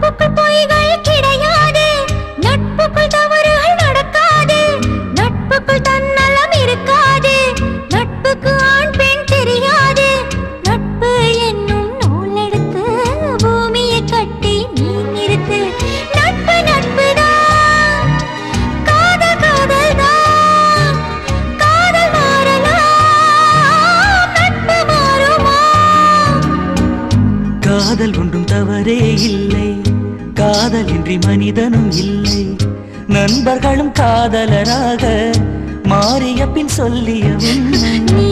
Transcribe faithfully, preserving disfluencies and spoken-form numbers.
நட்புக்குள் பொய்கள் கிடையாது, நட்புக்குள் தவறுகள் நடக்காது, நட்புக்குள் தன்னலம் இருக்காது, நட்புக்கு ஆண் பெண் தெரியாது. நட்பு என்னும் நூல் எடுத்து பூமியை கட்டி நீ நிறுத்து. நட்பு நட்புதான், காதல் காதல் தான், காதல் மாறலாம், நட்பு மாறுமா? காதல் ஒன்றும் தவறே இல்லை, காதலின்றி மனிதனும் இல்லை. நண்பர்களும் காதலராக மாறிய பின் சொல்லிய உண்மை.